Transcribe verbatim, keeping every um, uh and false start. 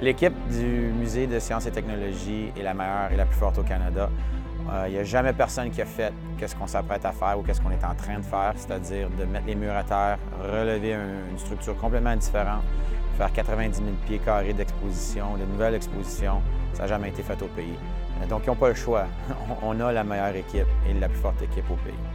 L'équipe du Musée de sciences et technologies est la meilleure et la plus forte au Canada. Il n'y a jamais personne qui a fait qu'est-ce qu'on s'apprête à faire ou qu'est-ce qu'on est en train de faire, c'est-à-dire de mettre les murs à terre, relever un, une structure complètement différente, faire quatre-vingt-dix mille pieds carrés d'exposition, de nouvelles expositions. Ça n'a jamais été fait au pays. Donc, ils n'ont pas le choix. On a la meilleure équipe et la plus forte équipe au pays.